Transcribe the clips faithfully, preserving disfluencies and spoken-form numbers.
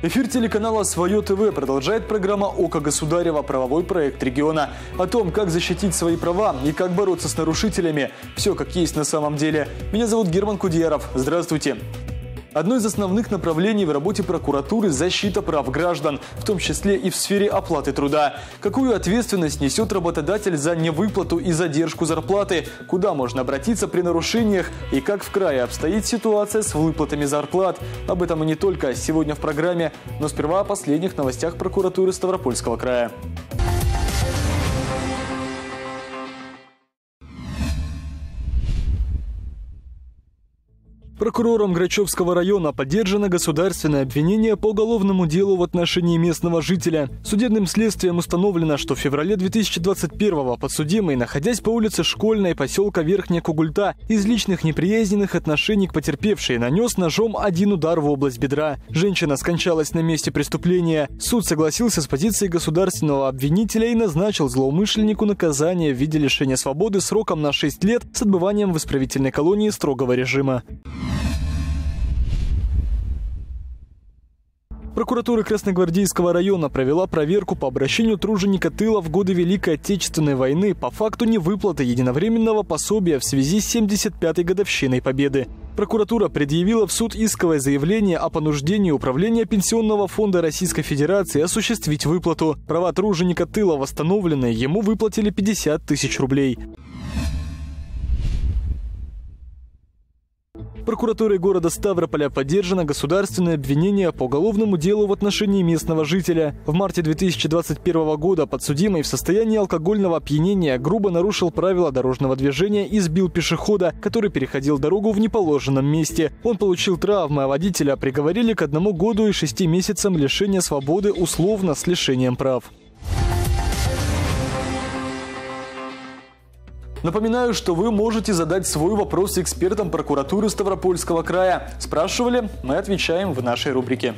Эфир телеканала «Свое ТВ» продолжает программа «Око Государева. Правовой проект региона». О том, как защитить свои права и как бороться с нарушителями. Все как есть на самом деле. Меня зовут Герман Кудьяров. Здравствуйте. Одно из основных направлений в работе прокуратуры – защита прав граждан, в том числе и в сфере оплаты труда. Какую ответственность несет работодатель за невыплату и задержку зарплаты? Куда можно обратиться при нарушениях? И как в крае обстоит ситуация с выплатами зарплат? Об этом и не только сегодня в программе, но сперва о последних новостях прокуратуры Ставропольского края. Прокурором Грачевского района поддержано государственное обвинение по уголовному делу в отношении местного жителя. Судебным следствием установлено, что в феврале две тысячи двадцать первого подсудимый, находясь по улице Школьной поселка Верхняя Кугульта, из личных неприязненных отношений к потерпевшей нанес ножом один удар в область бедра. Женщина скончалась на месте преступления. Суд согласился с позицией государственного обвинителя и назначил злоумышленнику наказание в виде лишения свободы сроком на шесть лет с отбыванием в исправительной колонии строгого режима. Прокуратура Красногвардейского района провела проверку по обращению труженика тыла в годы Великой Отечественной войны по факту невыплаты единовременного пособия в связи с семьдесят пятой годовщиной Победы. Прокуратура предъявила в суд исковое заявление о понуждении Управления Пенсионного фонда Российской Федерации осуществить выплату. Права труженика тыла восстановлены, ему выплатили пятьдесят тысяч рублей. Прокуратурой города Ставрополя поддержано государственное обвинение по уголовному делу в отношении местного жителя. В марте две тысячи двадцать первого года подсудимый в состоянии алкогольного опьянения грубо нарушил правила дорожного движения и сбил пешехода, который переходил дорогу в неположенном месте. Он получил травмы, а водителя приговорили к одному году и шести месяцам лишения свободы условно с лишением прав. Напоминаю, что вы можете задать свой вопрос экспертам прокуратуры Ставропольского края. Спрашивали, мы отвечаем в нашей рубрике.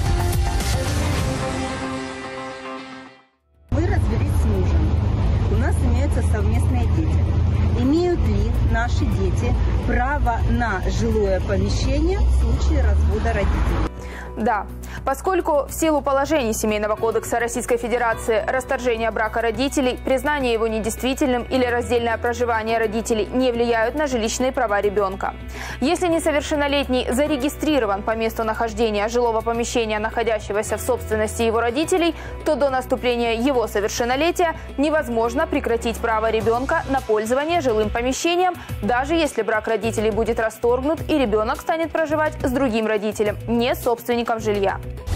Мы развелись с мужем. У нас имеются совместные дети. Имеют ли наши дети право на жилое помещение в случае развода родителей? Да, поскольку в силу положений Семейного кодекса Российской Федерации расторжение брака родителей, признание его недействительным или раздельное проживание родителей не влияют на жилищные права ребенка. Если несовершеннолетний зарегистрирован по месту нахождения жилого помещения, находящегося в собственности его родителей, то до наступления его совершеннолетия невозможно прекратить право ребенка на пользование жилым помещением, даже если брак родителей будет расторгнут и ребенок станет проживать с другим родителем, не собственником жилья.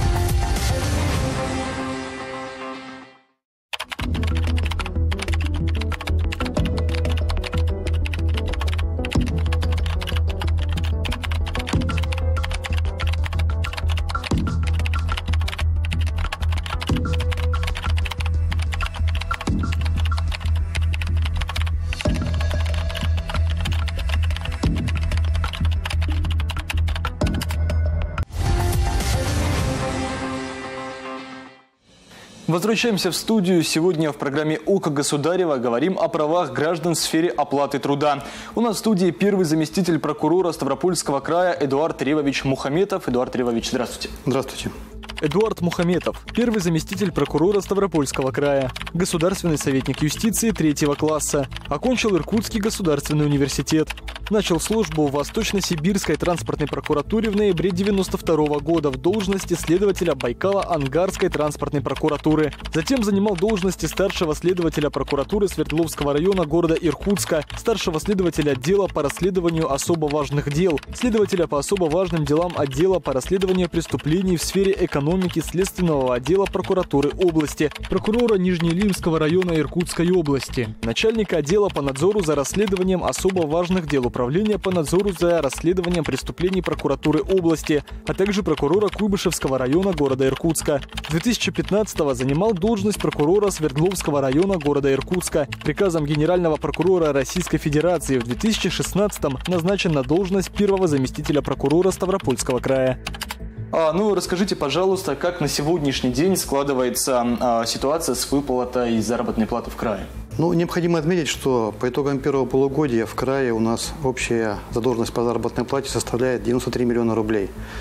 Возвращаемся в студию. Сегодня в программе «Око Государева» говорим о правах граждан в сфере оплаты труда. У нас в студии первый заместитель прокурора Ставропольского края Эдуард Ревович Мухаметов. Эдуард Ревович, здравствуйте. Здравствуйте. Эдуард Мухаметов, первый заместитель прокурора Ставропольского края, государственный советник юстиции третьего класса, окончил Иркутский государственный университет. Начал службу в Восточно-Сибирской транспортной прокуратуре в ноябре девяносто второго года в должности следователя Байкало-Ангарской транспортной прокуратуры. Затем занимал должности старшего следователя прокуратуры Свердловского района города Иркутска, старшего следователя отдела по расследованию особо важных дел, следователя по особо важным делам отдела по расследованию преступлений в сфере экономики Следственного отдела прокуратуры области, прокурора Нижнеилимского района Иркутской области, начальника отдела по надзору за расследованием особо важных дел Управления по надзору за расследованием преступлений прокуратуры области, а также прокурора Куйбышевского района города Иркутска. С две тысячи пятнадцатого занимал должность прокурора Свердловского района города Иркутска. Приказом генерального прокурора Российской Федерации в две тысячи шестнадцатом назначен на должность первого заместителя прокурора Ставропольского края. А, ну, расскажите, пожалуйста, как на сегодняшний день складывается а, ситуация с выплатой заработной платы в крае? Ну, необходимо отметить, что по итогам первого полугодия в крае у нас общая задолженность по заработной плате составляет девяносто три миллиона рублей.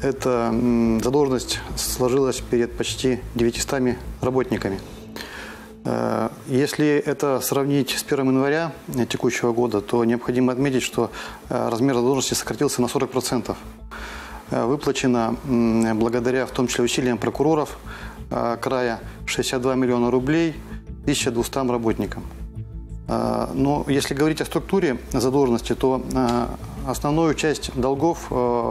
эта задолженность сложилась перед почти девятьюстами работниками. Если это сравнить с первым января текущего года, то необходимо отметить, что размер задолженности сократился на сорок процентов. Выплачено благодаря, в том числе, усилиям прокуроров края, шестьдесят два миллиона рублей тысяча двумстам работникам. Но если говорить о структуре задолженности, то основную часть долгов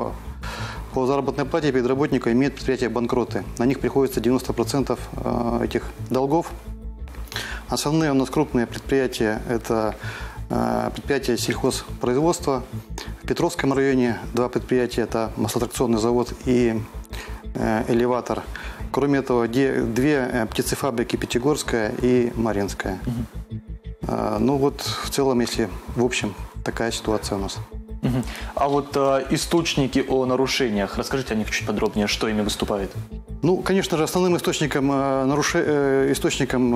по заработной плате перед работником имеют предприятия-банкроты. На них приходится девяносто процентов этих долгов. Основные у нас крупные предприятия – это предприятия сельхозпроизводства. В Петровском районе два предприятия – это маслотракционный завод и элеватор. Кроме этого, две птицефабрики – Пятигорская и Маринская. Угу. Ну вот, в целом, если в общем, такая ситуация у нас. Угу. А вот э, источники о нарушениях, расскажите о них чуть подробнее, что ими выступает? Ну, конечно же, основным источником, э, наруш... э, источником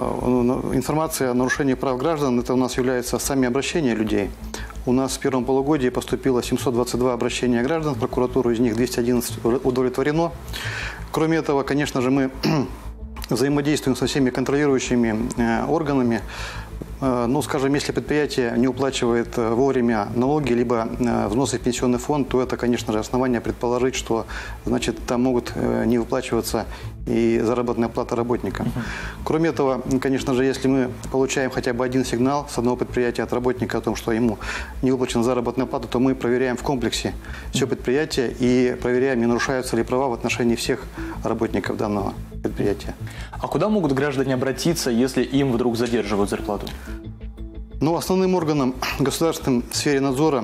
э, информации о нарушении прав граждан это у нас являются сами обращения людей. У нас в первом полугодии поступило семьсот двадцать два обращения граждан в прокуратуру, из них двести одиннадцать удовлетворено. Кроме этого, конечно же, мы взаимодействуем со всеми контролирующими э, органами. Ну, скажем, если предприятие не уплачивает вовремя налоги, либо взносы в пенсионный фонд, то это, конечно же, основание предположить, что, значит, там могут не выплачиваться и заработная плата работникам. Uh-huh. Кроме этого, конечно же, если мы получаем хотя бы один сигнал с одного предприятия от работника о том, что ему не выплачена заработная плата, то мы проверяем в комплексе все предприятие и проверяем, не нарушаются ли права в отношении всех работников данного предприятия. А куда могут граждане обратиться, если им вдруг задерживают зарплату? Ну, основным органом государственной в сфере надзора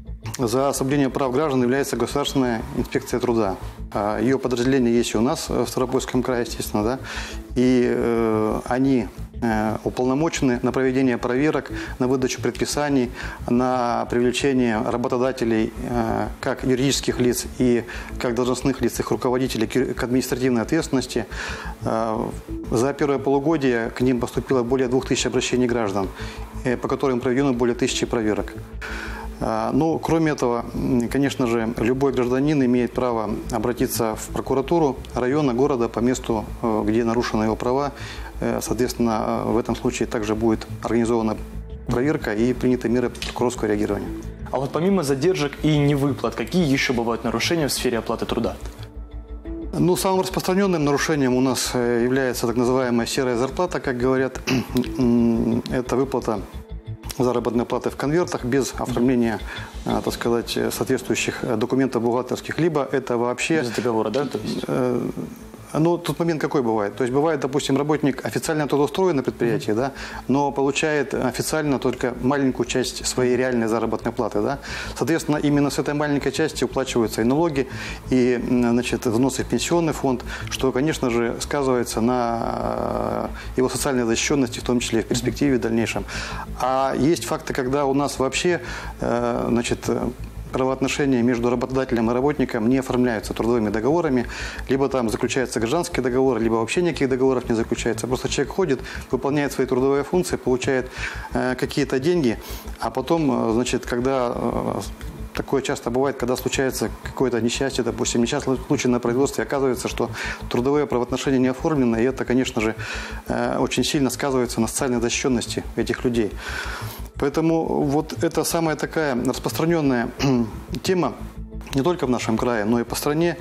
за соблюдение прав граждан является Государственная инспекция труда. Ее подразделение есть и у нас в Ставропольском крае, естественно, да, и э, они э, уполномочены на проведение проверок, на выдачу предписаний, на привлечение работодателей, э, как юридических лиц и как должностных лиц, их руководителей к административной ответственности. Э, за первое полугодие к ним поступило более двух тысяч обращений граждан, э, по которым проведено более тысячи проверок. Ну, кроме этого, конечно же, любой гражданин имеет право обратиться в прокуратуру района, города по месту, где нарушены его права. Соответственно, в этом случае также будет организована проверка и приняты меры прокурорского реагирования. А вот помимо задержек и невыплат, какие еще бывают нарушения в сфере оплаты труда? Ну, самым распространенным нарушением у нас является так называемая серая зарплата, как говорят. Это выплата заработной платы в конвертах без оформления, так сказать, соответствующих документов бухгалтерских, либо это вообще... Без договора, да? То есть... Ну, тут момент какой бывает. То есть бывает, допустим, работник официально трудоустроен на предприятии, да, но получает официально только маленькую часть своей реальной заработной платы, да. Соответственно, именно с этой маленькой части уплачиваются и налоги, и, значит, взносы в пенсионный фонд, что, конечно же, сказывается на его социальной защищенности, в том числе и в перспективе в дальнейшем. А есть факты, когда у нас вообще, значит, правоотношения между работодателем и работником не оформляются трудовыми договорами, либо там заключается гражданский договор, либо вообще никаких договоров не заключается. Просто человек ходит, выполняет свои трудовые функции, получает э, какие-то деньги, а потом, значит, когда... Э, такое часто бывает, когда случается какое-то несчастье, допустим, несчастный случай на производстве, оказывается, что трудовые правоотношения не оформлены, и это, конечно же, э, очень сильно сказывается на социальной защищенности этих людей. Поэтому вот это самая такая распространенная тема не только в нашем крае, но и по стране.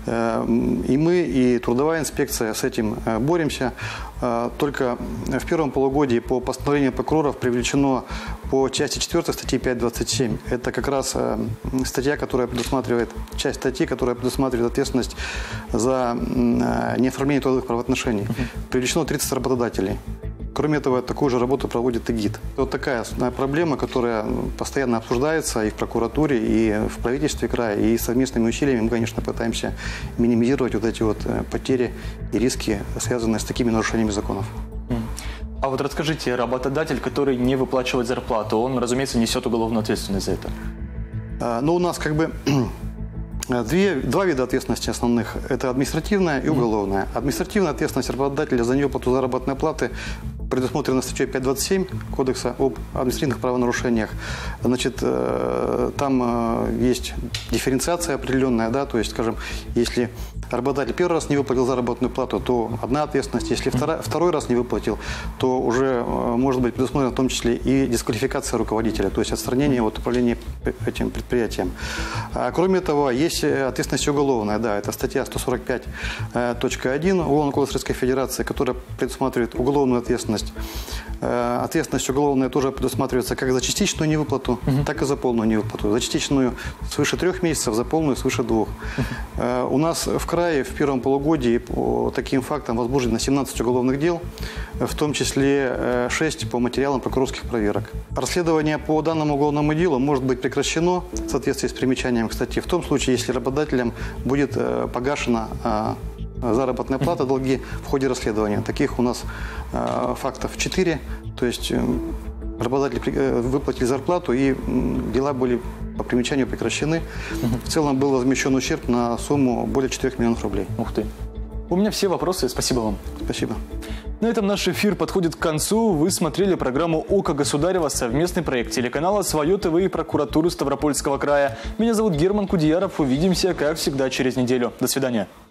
И мы, и трудовая инспекция с этим боремся. Только в первом полугодии по постановлению прокуроров привлечено по части четвёртой статьи пять двадцать семь. Это как раз статья, которая предусматривает, часть статьи, которая предусматривает ответственность за неоформление трудовых правоотношений. Привлечено тридцать работодателей. Кроме этого, такую же работу проводит и ГИД. Вот такая проблема, которая постоянно обсуждается и в прокуратуре, и в правительстве края, и совместными усилиями мы, конечно, пытаемся минимизировать вот эти вот потери и риски, связанные с такими нарушениями законов. А вот расскажите, работодатель, который не выплачивает зарплату, он, разумеется, несет уголовную ответственность за это? Ну, у нас как бы... Две, два вида ответственности основных. Это административная и уголовная. Административная ответственность работодателя за неуплату заработной платы предусмотрено статьей пятьсот двадцать семь Кодекса об административных правонарушениях. Значит, там есть дифференциация определенная, да, то есть, скажем, если работодатель первый раз не выплатил заработную плату, то одна ответственность. Если второй, второй раз не выплатил, то уже может быть предусмотрена в том числе и дисквалификация руководителя, то есть отстранение от управления этим предприятием. А кроме того, есть ответственность уголовная, да, это статья сто сорок пять точка один Уголовного кодекса Российской Федерации, которая предусматривает уголовную ответственность. Ответственность уголовная тоже предусматривается как за частичную невыплату, угу. так и за полную невыплату. За частичную свыше трех месяцев, за полную свыше двух. Угу. У нас в крае в первом полугодии по таким фактам возбуждено семнадцать уголовных дел, в том числе шесть по материалам прокурорских проверок. Расследование по данному уголовному делу может быть прекращено в соответствии с примечанием к статье в том случае, если работодателям будет погашена заработная плата, долги в ходе расследования. Таких у нас э, фактов четыре. То есть э, работодатели выплатили зарплату, и э, дела были по примечанию прекращены. В целом был возмещен ущерб на сумму более четырёх миллионов рублей. Ух ты. У меня все вопросы. Спасибо вам. Спасибо. На этом наш эфир подходит к концу. Вы смотрели программу «Око Государева», совместный проект телеканала «Свое ТВ» и прокуратуры Ставропольского края. Меня зовут Герман Кудеяров. Увидимся, как всегда, через неделю. До свидания.